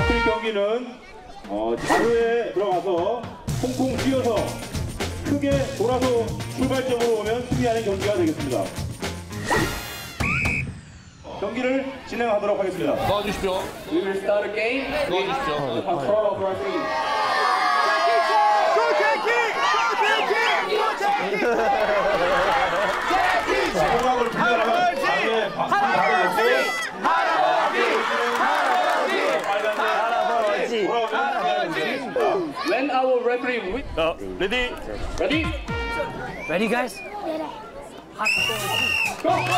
마칠 경기는 자루에 들어가서 콩콩 쥐어서 크게 돌아서 출발점으로 오면 승리하는 경기가 되겠습니다. 경기를 진행하도록 하겠습니다. 도와주십시오. We will start a game. 도와주십시오. Control of referee. 공각을 분열하면 When our referee 레디. ready? Ready, guys? Go, go,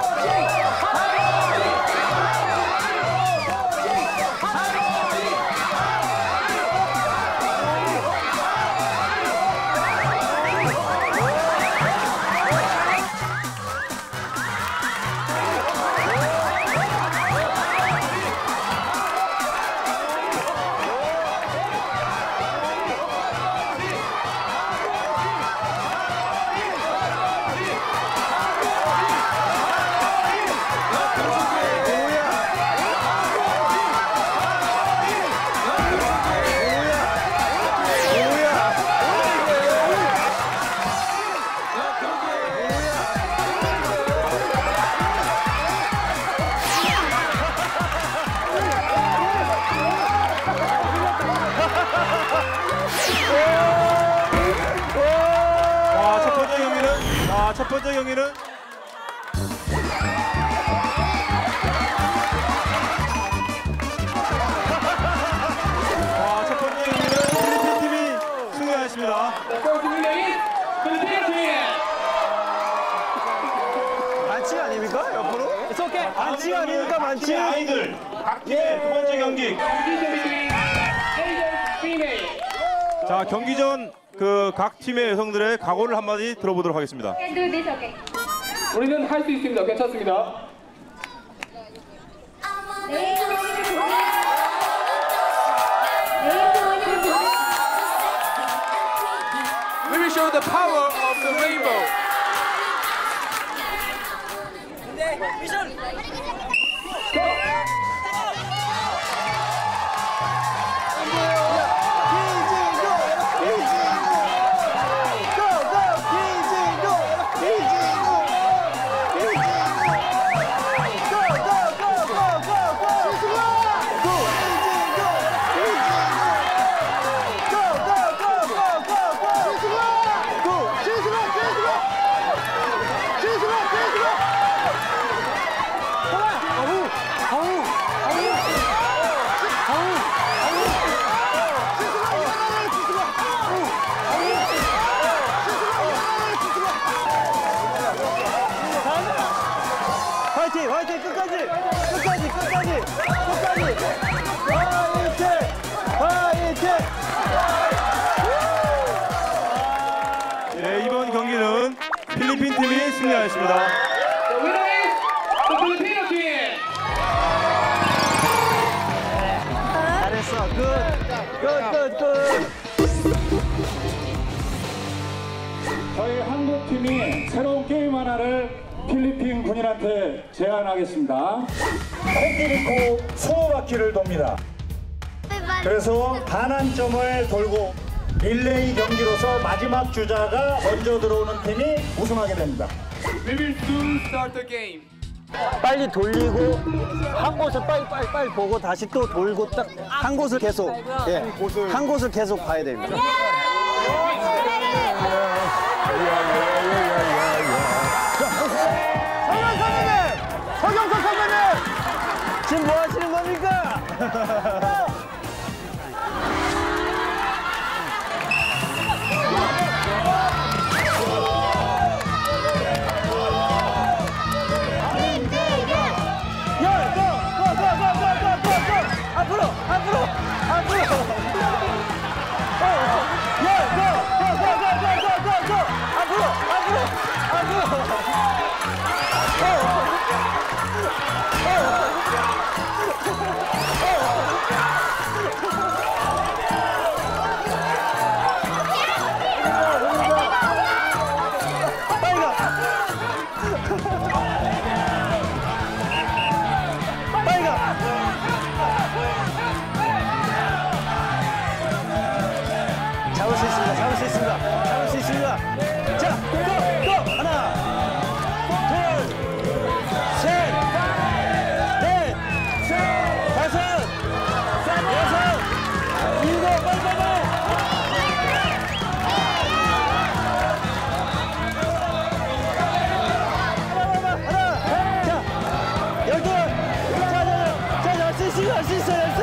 첫 번째 경기는 필리핀 팀이 승리하였습니다. 반칙 아닙니까? 옆으로? It's okay. 반칙 아닙니까? 반칙. 아이들 각 팀의 두 번째 경기. 자, 경기 전 그 각 팀의 여성들의 각오를 한마디 들어보도록 하겠습니다. 우리는 할 수 있습니다. 괜찮습니다. We will show the power of the rainbow. 화이팅! 화이팅! 끝까지! 끝까지! 끝까지! 끝까지! 화이팅! 화이팅! 네, 이번 경기는 필리핀 팀이 승리하였습니다. The winner is the Filipino team. 잘했어. 끝! 저희 한국 팀이 새로운 게임 하나를 필리핀 군인한테 제안하겠습니다. 코끼리코 수호바퀴를 돕니다. 그래서 반환점을 돌고 릴레이 경기로서 마지막 주자가 먼저 들어오는 팀이 우승하게 됩니다. We will soon start the game. 빨리 돌리고 한 곳을 빨리 보고 다시 또 돌고 딱 한 곳을 계속 한 곳을 계속 봐야 됩니다. 서경석 선배님! 지금 뭐 하시는 겁니까? 할 수 있어요.